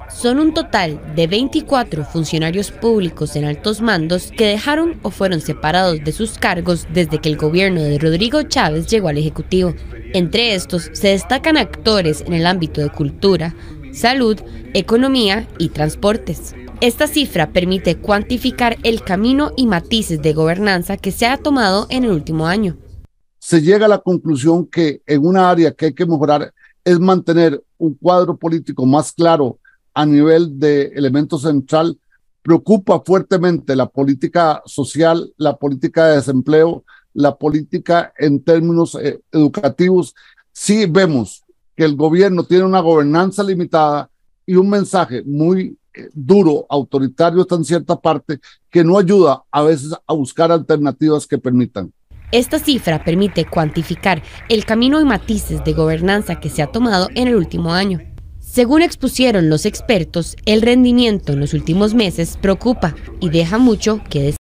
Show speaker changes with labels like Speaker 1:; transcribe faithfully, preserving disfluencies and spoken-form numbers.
Speaker 1: Son un total de veinticuatro funcionarios públicos en altos mandos que dejaron o fueron separados de sus cargos desde que el gobierno de Rodrigo Chávez llegó al Ejecutivo. Entre estos se destacan actores en el ámbito de cultura, salud, economía y transportes. Esta cifra permite cuantificar el camino y matices de gobernanza que se ha tomado en el último año.
Speaker 2: Se llega a la conclusión que en una área que hay que mejorar es mantener un cuadro político más claro a nivel de elemento central. Preocupa fuertemente la política social, la política de desempleo, la política en términos eh, educativos. Sí vemos que el gobierno tiene una gobernanza limitada y un mensaje muy eh, duro, autoritario hasta en cierta parte, que no ayuda a veces a buscar alternativas que permitan.
Speaker 1: Esta cifra permite cuantificar el camino y matices de gobernanza que se ha tomado en el último año. Según expusieron los expertos, el rendimiento en los últimos meses preocupa y deja mucho que desear.